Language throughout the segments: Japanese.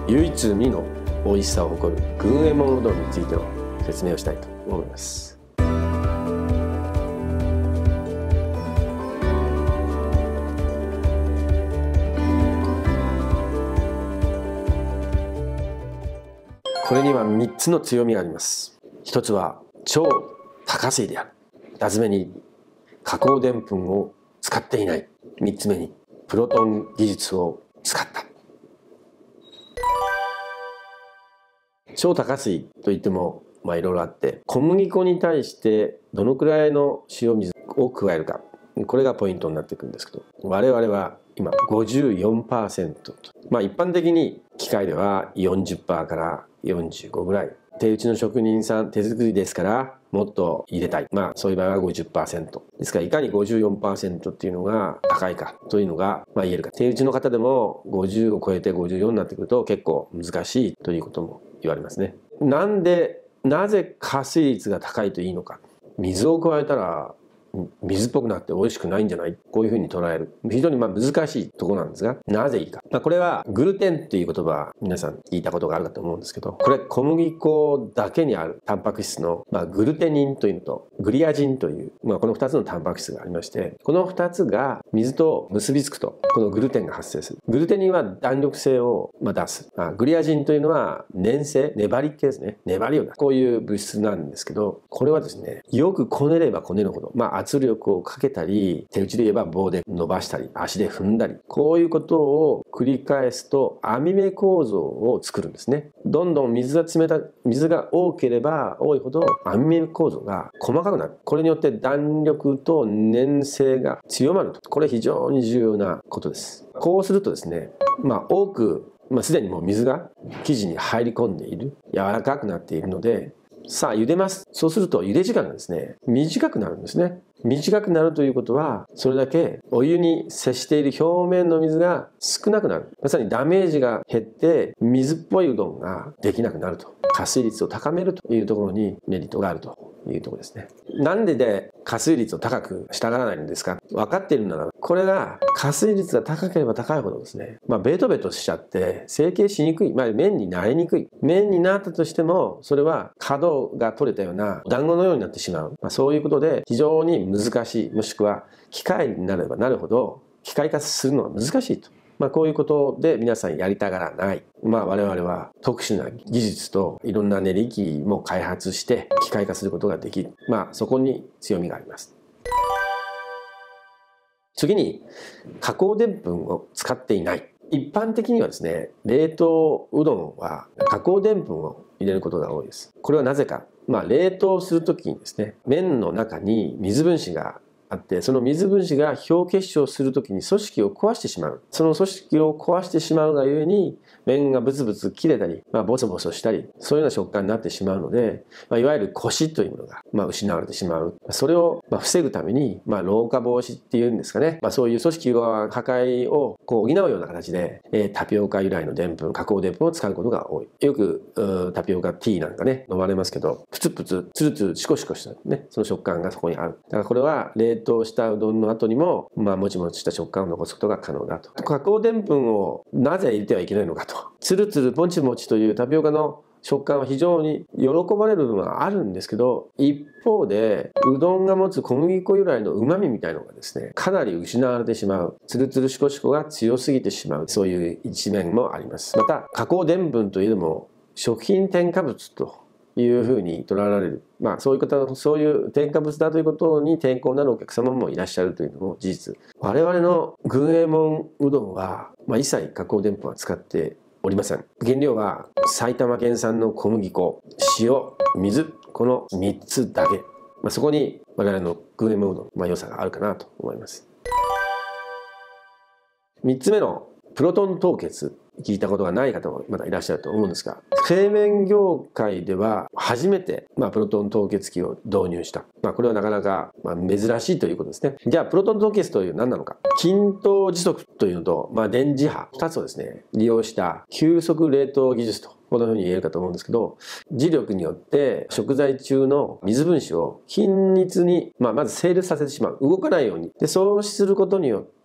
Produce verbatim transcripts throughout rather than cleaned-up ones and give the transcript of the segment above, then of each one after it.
唯一無二の美味しさを誇る群右衛門うどんについての説明をしたいと思います。これにはみっつの強みがあります。一つは超多加水である。二つ目に加工でんぷんを使っていない。三つ目にプロトン技術を使った。超多加水といってもまあいろいろあって、小麦粉に対してどのくらいの塩水を加えるか、これがポイントになってくるんですけど、我々は今 ごじゅうよんパーセント と、まあ一般的に機械では よんじゅっパーセント からよんじゅうごぐらい、手打ちの職人さん手作りですからもっと入れたい、まあそういう場合は ごじゅっパーセント ですから、いかに ごじゅうよんパーセント っていうのが高いかというのがまあ言えるか。手打ちの方でもごじゅうを超えてごじゅうよんになってくると結構難しいということも言われますね。なんでなぜ加水率が高いといいのか。水を加えたら水っぽくなって美味しくないんじゃない、こういうふうに捉える非常にまあ難しいところなんですが、なぜいいか、まあ、これはグルテンっていう言葉皆さん聞いたことがあるかと思うんですけど、これ小麦粉だけにあるタンパク質の、まあ、グルテニンというのとグリアジンという、まあ、このふたつのタンパク質がありまして、このふたつが水と結びつくとこのグルテンが発生する。グルテニンは弾力性をまあ出す、まあ、グリアジンというのは粘性、粘り系ですね、粘りを出す、こういう物質なんですけど、これはですね、よくこねればこねるほど、まあ圧力をかけたり、手打ちで言えば棒で伸ばしたり足で踏んだり、こういうことを繰り返すと網目構造を作るんですね。どんどん水が冷た水が多ければ多いほど網目構造が細かくなる。これによって弾力と粘性が強まると。これ非常に重要なことです。こうするとですね、まあ多く、まあ、すでにもう水が生地に入り込んでいる、柔らかくなっているので、さあ茹でます。そうすると茹で時間がですね、短くなるんですね。短くなるということは、それだけお湯に接している表面の水が少なくなる。まさにダメージが減って水っぽいうどんができなくなると。加水率を高めるというところにメリットがあるというところですね。なんでで加水率を高くしたがらないんですか。分かっているなら、これが加水率が高ければ高いほどですね、まあベトベトしちゃって成形しにくい、まあ麺になりにくい。麺になったとしても、それは角が取れたような団子のようになってしまう。まあ、そういうことで非常に難しい、もしくは機械になればなるほど機械化するのは難しいと。まあこういうことで皆さんやりたがらない。まあ我々は特殊な技術といろんな練り機も開発して機械化することができる。まあそこに強みがあります。次に加工でんぷんを使っていない。一般的にはですね、冷凍うどんは加工でんぷんを入れることが多いです。これはなぜか。まあ冷凍するときにですね、麺の中に水分子があって、その水分子が表結晶するときに組織を壊してしまう。その組織を壊してしまうがゆえに、麺がブツブツ切れたり、まあ、ボソボソしたり、そういうような食感になってしまうので、まあ、いわゆるコシというものが、まあ、失われてしまう。それをまあ防ぐために、まあ、老化防止っていうんですかね。まあ、そういう組織の破壊をこう補うような形で、えー、タピオカ由来のでんぷん、加工でんぷんを使うことが多い。よくタピオカティーなんかね、飲まれますけど、プツプツ、ツルツル、シコシコしたね、その食感がそこにある。だからこれは冷凍したうどんの後にも、まあ、もちもちした食感を残すことが可能だと。加工でんぷんをなぜ入れてはいけないのかと。ツルツルポチモチというタピオカの食感は非常に喜ばれる部分はあるんですけど、一方でうどんが持つ小麦粉由来の旨味みたいなのがですね、かなり失われてしまう。ツルツルシコシコが強すぎてしまう、そういう一面もあります。また加工でんぷんといえども食品添加物というふうに捉えられる、まあそういう方、そういう添加物だということに抵抗になるお客様もいらっしゃるというのも事実。我々の群右衛門うどんは、まあ、一切加工でんぷんは使っておりません。原料は埼玉県産の小麦粉、塩、水、このみっつだけ。まあ、そこに我々の群右衛門うどんの、まあ、良さがあるかなと思います。みっつめのプロトン凍結、聞いたことがない方もまだいらっしゃると思うんですが、製麺業界では初めて、まあ、プロトン凍結機を導入した。まあ、これはなかなか、まあ、珍しいということですね。じゃあ、プロトン凍結という何なのか。均等時速というのと、まあ、電磁波、ふたつをですね、利用した急速冷凍技術と。このように言えるかと思うんですけど、磁力によって食材中の水分子を均一に、まあ、まず整列させてしまう。動かないように。で、そうすることによって、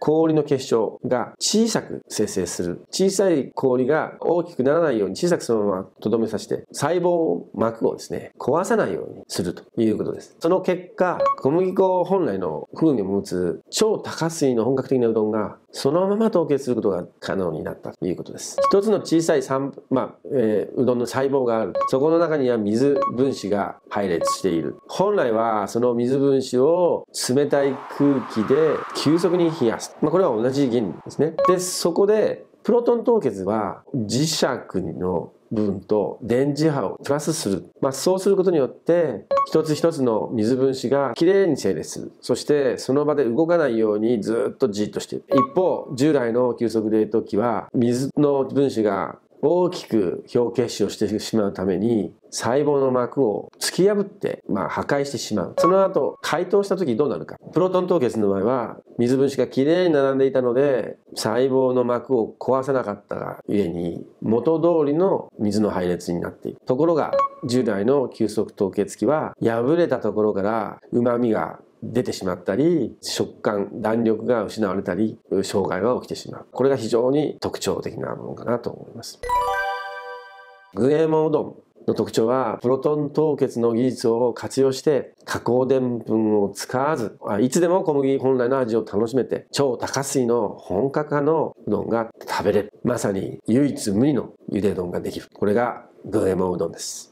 氷の結晶が小さく生成する。小さい氷が大きくならないように小さくそのままとどめさせて、細胞膜をですね、壊さないようにするということです。その結果、小麦粉本来の風味を持つ超多加水の本格的なうどんがそのまま凍結することが可能になったということです。一つの小さい三、まあえー、うどんの細胞がある。そこの中には水分子が配列している。本来はその水分子を冷たい空気で急速に冷やす。まあ、これは同じ原理ですね。で、そこでプロトン凍結は磁石の部分と電磁波をプラスする。まあ、そうすることによって一つ一つの水分子がきれいに整列する。そしてその場で動かないようにずっとじっとしている。一方、従来の急速冷凍機は水の分子が大きく表結晶してしまうために細胞の膜を突き破って、まあ、破壊してしまう。その後解凍した時どうなるか。プロトン凍結の場合は水分子がきれいに並んでいたので細胞の膜を壊さなかったがゆえに元通りの水の配列になっている。ところが従来の急速凍結機は破れたところから旨味が出てしまったり、食感、弾力が失われたり、障害が起きてしまう。これが非常に特徴的なものかなと思います。軍右衛門うどんの特徴は、プロトン凍結の技術を活用して、加工でんぷんを使わず、いつでも小麦本来の味を楽しめて、超多加水の本格派のうどんが食べれる。まさに唯一無二のゆでうどんができる。これが軍右衛門うどんです。